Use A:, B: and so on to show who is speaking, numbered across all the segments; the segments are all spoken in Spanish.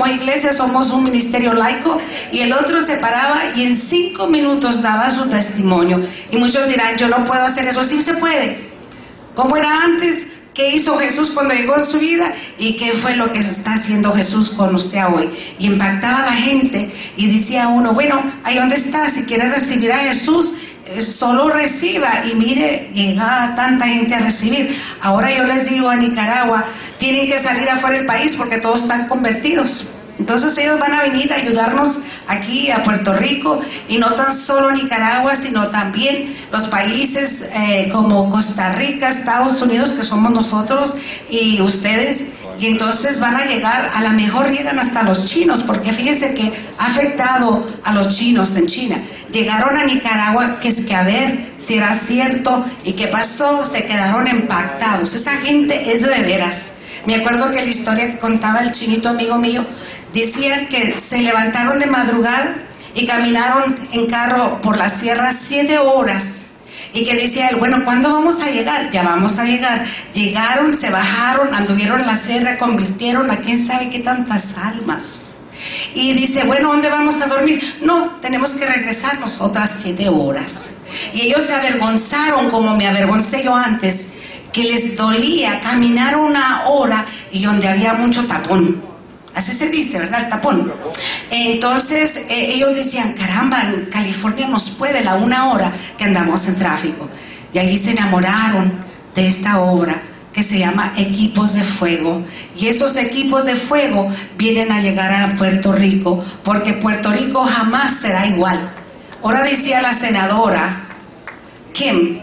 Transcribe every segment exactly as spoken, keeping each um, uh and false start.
A: como iglesia somos un ministerio laico, y el otro se paraba y en cinco minutos daba su testimonio. Y muchos dirán, yo no puedo hacer eso. Sí se puede. ¿Cómo era antes? ¿Qué hizo Jesús cuando llegó en su vida? ¿Y qué fue lo que está haciendo Jesús con usted hoy? Y impactaba a la gente y decía uno, bueno, ahí donde está, si quiere recibir a Jesús, eh, solo reciba. Y mire, llega tanta gente a recibir. Ahora yo les digo a Nicaragua, tienen que salir afuera del país porque todos están convertidos. Entonces ellos van a venir a ayudarnos aquí a Puerto Rico, y no tan solo Nicaragua, sino también los países eh, como Costa Rica, Estados Unidos, que somos nosotros y ustedes, y entonces van a llegar, a la mejor llegan hasta los chinos, porque fíjense que ha afectado a los chinos en China. Llegaron a Nicaragua, que es que a ver si era cierto y qué pasó, se quedaron impactados. Esa gente es de veras. Me acuerdo que la historia que contaba el chinito amigo mío, decía que se levantaron de madrugada y caminaron en carro por la sierra siete horas. Y que decía él, bueno, ¿cuándo vamos a llegar? Ya vamos a llegar. Llegaron, se bajaron, anduvieron en la sierra, convirtieron a quién sabe qué tantas almas. Y dice, bueno, ¿dónde vamos a dormir? No, tenemos que regresarnos otras siete horas. Y ellos se avergonzaron como me avergoncé yo antes, que les dolía caminar una hora y donde había mucho tapón. Así se dice, ¿verdad? El tapón. Entonces eh, ellos decían, caramba, en California nos puede la una hora que andamos en tráfico. Y allí se enamoraron de esta obra que se llama Equipos de Fuego. Y esos equipos de fuego vienen a llegar a Puerto Rico, porque Puerto Rico jamás será igual. Ahora decía la senadora Kim,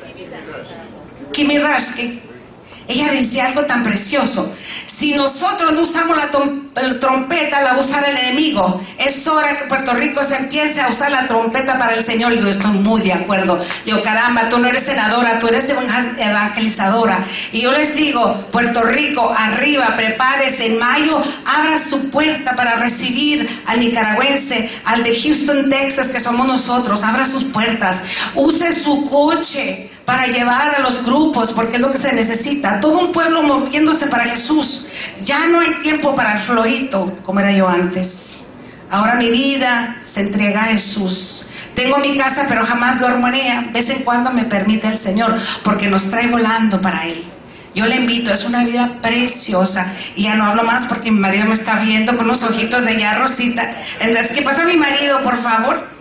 A: Kimi Rush, ella decía algo tan precioso: si nosotros no usamos la trompeta, la va a usar el enemigo. Es hora que Puerto Rico se empiece a usar la trompeta para el Señor. Y yo estoy muy de acuerdo. Yo, caramba, tú no eres senadora, tú eres evangelizadora. Y yo les digo, Puerto Rico, arriba, prepárese. En mayo, abra su puerta para recibir al nicaragüense, al de Houston, Texas, que somos nosotros. Abra sus puertas. Use su coche para llevar a los grupos, porque es lo que se necesita. Todo un pueblo moviéndose para Jesús. Ya no hay tiempo para el flojito, como era yo antes. Ahora mi vida se entrega a Jesús. Tengo mi casa, pero jamás duermo en ella. De vez en cuando me permite el Señor, porque nos trae volando para Él. Yo le invito, es una vida preciosa. Y ya no hablo más porque mi marido me está viendo con los ojitos de ya Rosita. Entonces, ¿qué pasa mi marido, por favor?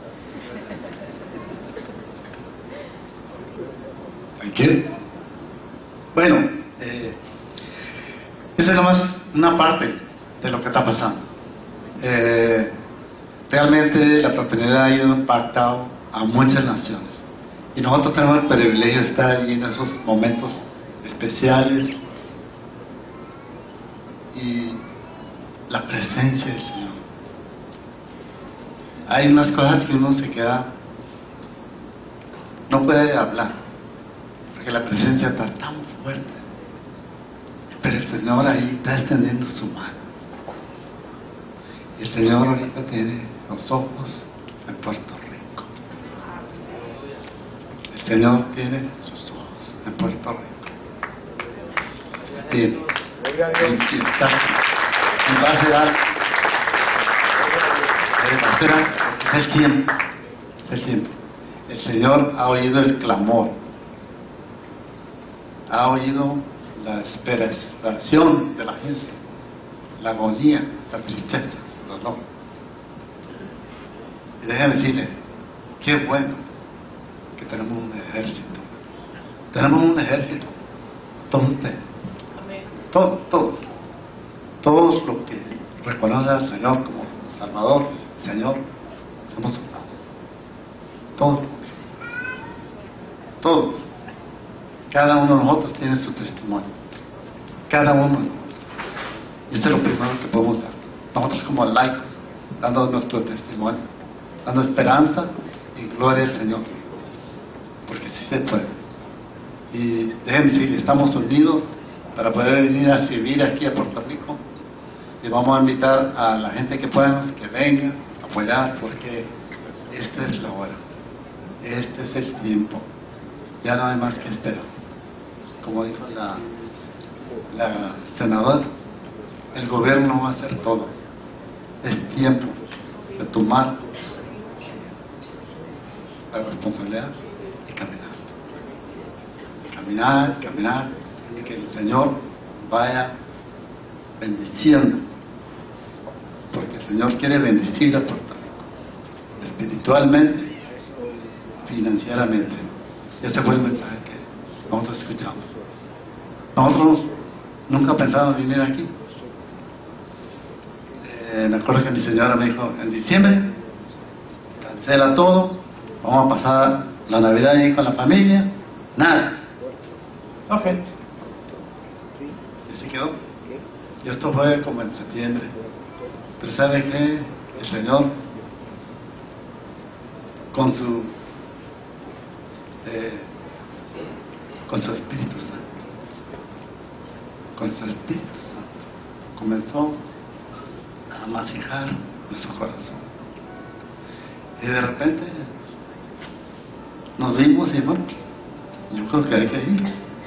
B: ¿Qué? Bueno, eh, esa es nomás una parte de lo que está pasando. Eh, realmente la fraternidad ha ido impactado a muchas naciones, y nosotros tenemos el privilegio de estar allí en esos momentos especiales, y la presencia del Señor. Hay unas cosas que uno se queda, no puede hablar, porque la presencia está tan fuerte, pero el Señor ahí está extendiendo su mano. Y el Señor ahorita tiene los ojos en Puerto Rico. El Señor tiene sus ojos en Puerto Rico. Tiene. Y está. Y va a ser algo. Va a ser algo. Es el tiempo. Es el tiempo. El Señor ha oído el clamor. Ha oído la desesperación de la gente, la agonía, la tristeza, el dolor. Y déjame decirle, qué bueno que tenemos un ejército. Tenemos un ejército, todos ustedes, todos, todos, todos los que reconocen al Señor como Salvador, Señor, somos soldados. Todos, todos. Cada uno de nosotros tiene su testimonio. Cada uno de nosotros. Y eso es lo primero que podemos dar. Nosotros como laicos, dando nuestro testimonio, dando esperanza y gloria al Señor. Porque sí se puede. Y déjenme decirles, estamos unidos para poder venir a servir aquí a Puerto Rico. Y vamos a invitar a la gente que pueda, que venga a apoyar, porque esta es la hora. Este es el tiempo. Ya no hay más que esperar. Como dijo la, la senadora, El gobierno no va a hacer todo. Es tiempo de tomar la responsabilidad y caminar. Caminar, caminar, y que el Señor vaya bendiciendo. Porque el Señor quiere bendecir a Puerto Rico, espiritualmente, financieramente. Ese fue el mensaje que nosotros escuchamos. Nosotros nunca pensábamos venir aquí. Eh, me acuerdo que mi señora me dijo, en diciembre, cancela todo, vamos a pasar la Navidad ahí con la familia, nada. Ok. Y así quedó. Y esto fue como en septiembre. Pero ¿sabe qué? El Señor, con su eh, con su Espíritu Santo, con su Espíritu Santo, comenzó a masijar nuestro corazón. Y de repente nos vimos y bueno, yo creo que hay que ir.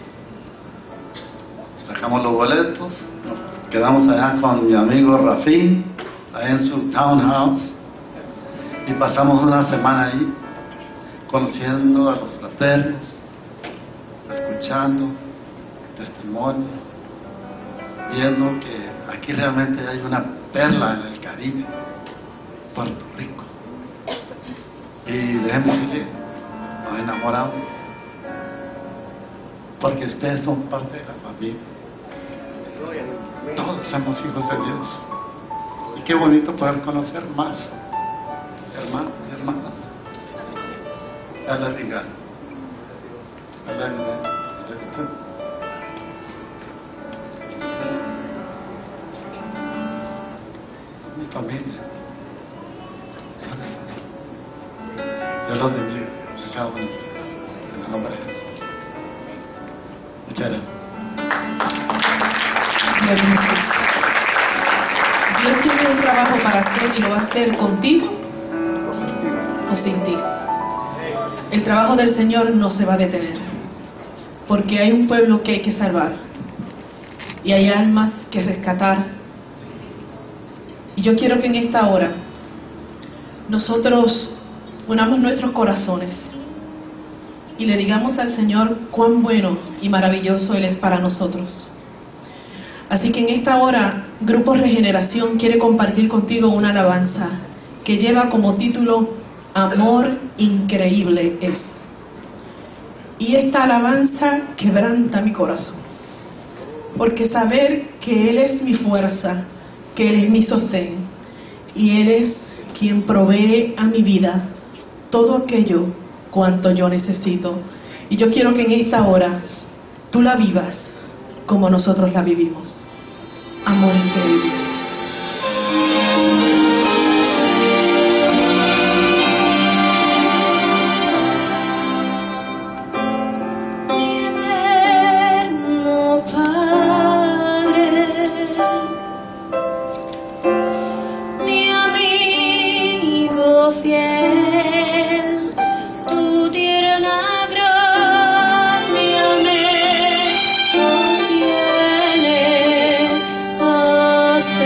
B: Sacamos los boletos, nos quedamos allá con mi amigo Rafín, allá en su townhouse, y pasamos una semana ahí, conociendo a los fraternos, escuchando testimonios, viendo que aquí realmente hay una perla en el Caribe, Puerto Rico. Y déjenme decirle, nos enamoramos, porque ustedes son parte de la familia. Todos somos hijos de Dios. Y qué bonito poder conocer más hermanos y hermanas. I love you, God. I love you, man. I love you too. Son mi familia. Son mi familia. Yo los bendigo a cada uno de ustedes. En el nombre de Jesús. Muchas gracias.
C: Dios tiene un trabajo para hacer y lo va a hacer contigo o sin ti. El trabajo del Señor no se va a detener, porque hay un pueblo que hay que salvar y hay almas que rescatar. Y yo quiero que en esta hora nosotros unamos nuestros corazones y le digamos al Señor cuán bueno y maravilloso Él es para nosotros. Así que en esta hora, Grupo Regeneración quiere compartir contigo una alabanza que lleva como título Amor Increíble Es. Y esta alabanza quebranta mi corazón, porque saber que Él es mi fuerza, que Él es mi sostén, y Él es quien provee a mi vida todo aquello cuanto yo necesito. Y yo quiero que en esta hora tú la vivas como nosotros la vivimos. Amor increíble.
D: Hasta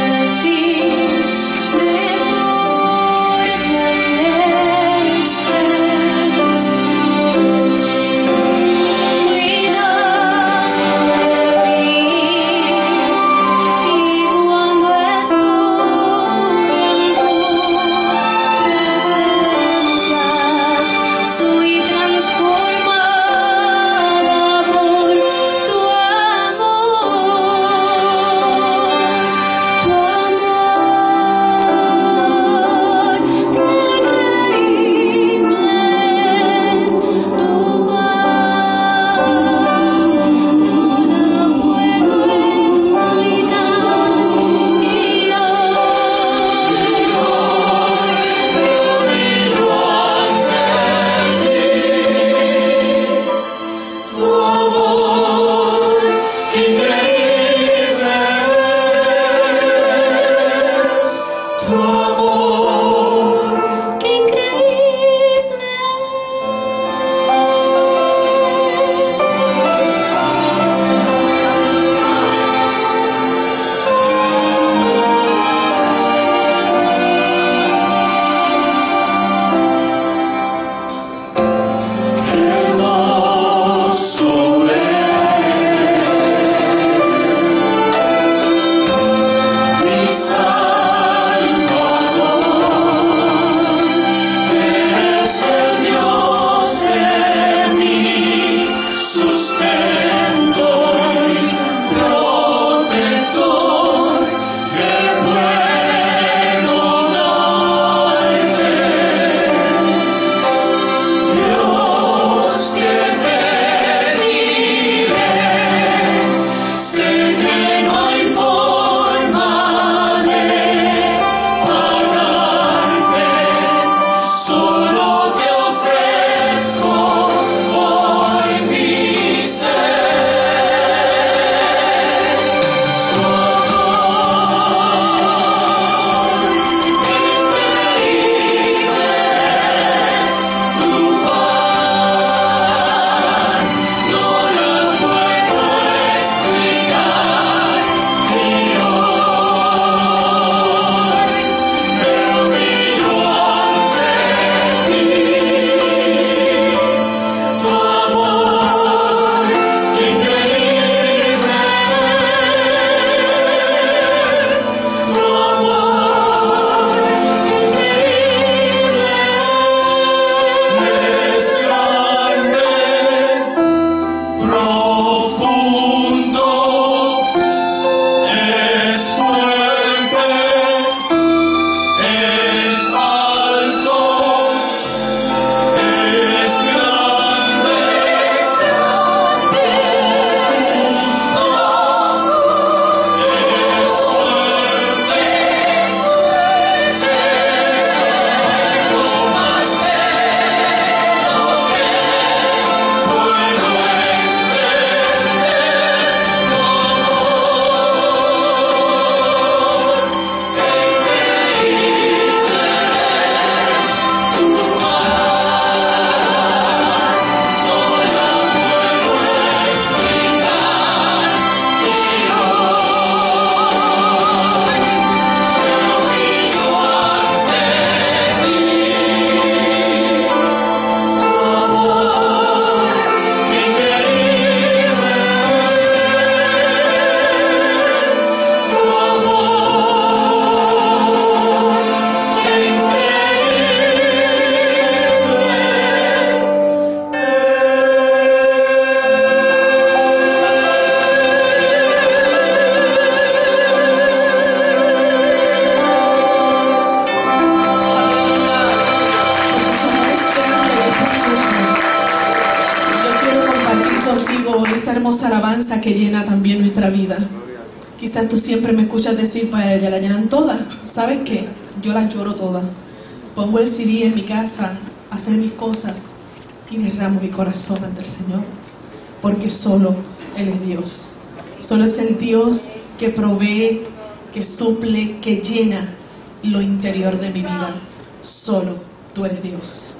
C: esa que llena también nuestra vida. Quizás tú siempre me escuchas decir, para ella la llenan todas. ¿Sabes qué? Yo la lloro toda. Pongo el C D en mi casa, a hacer mis cosas y derramo mi corazón ante el Señor. Porque solo Él es Dios. Solo es el Dios que provee, que suple, que llena lo interior de mi vida. Solo tú eres Dios.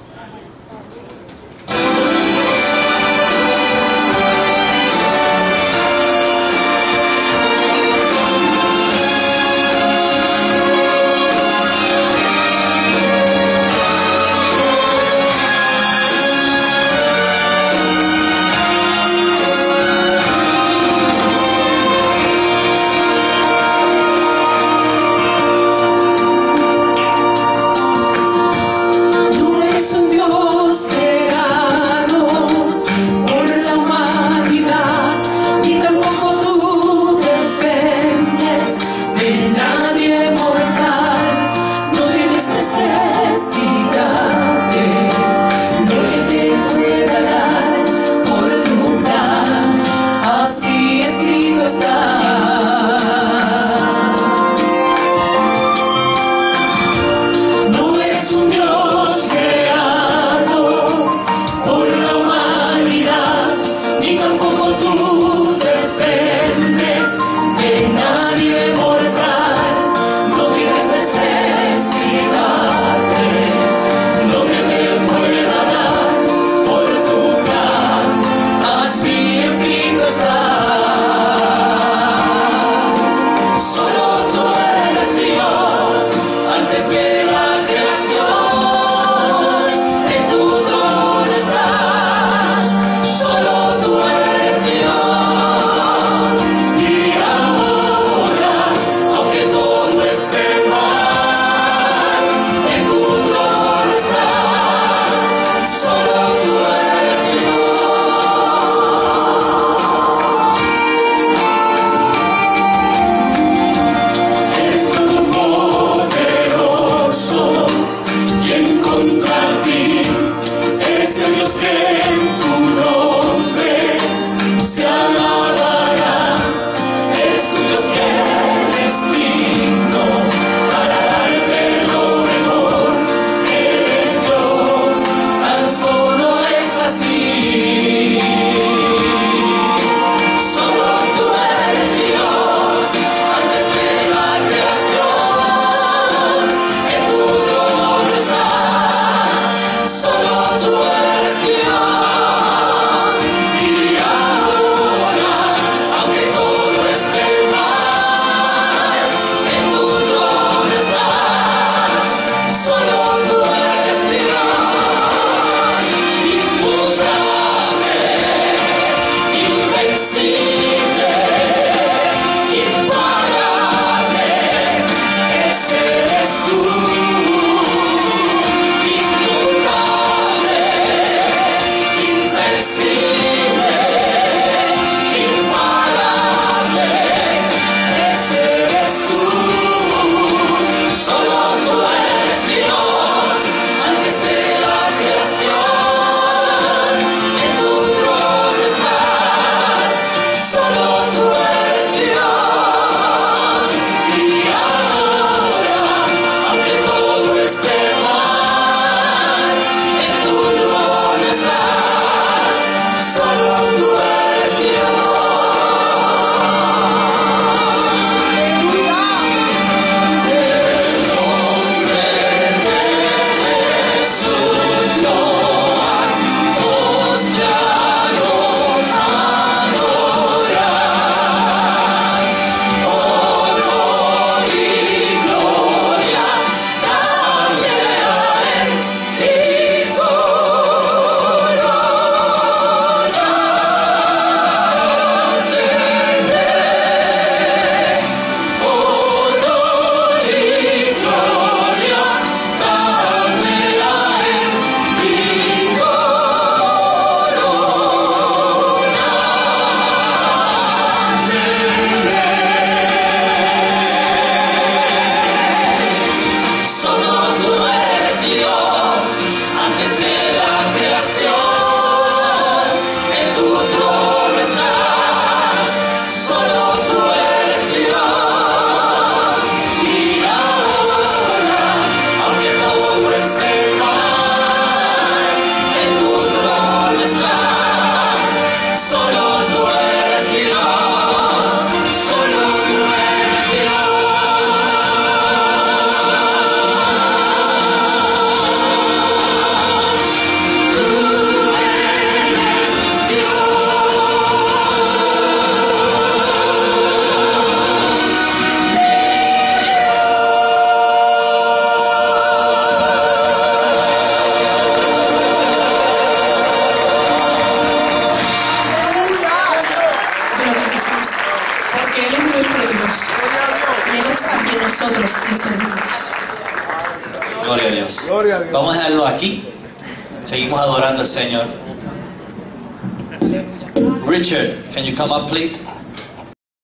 D: Gloria a Dios.
E: Gloria a Dios.
D: Vamos a dejarlo aquí. Seguimos adorando al Señor. Richard, can you come up, please?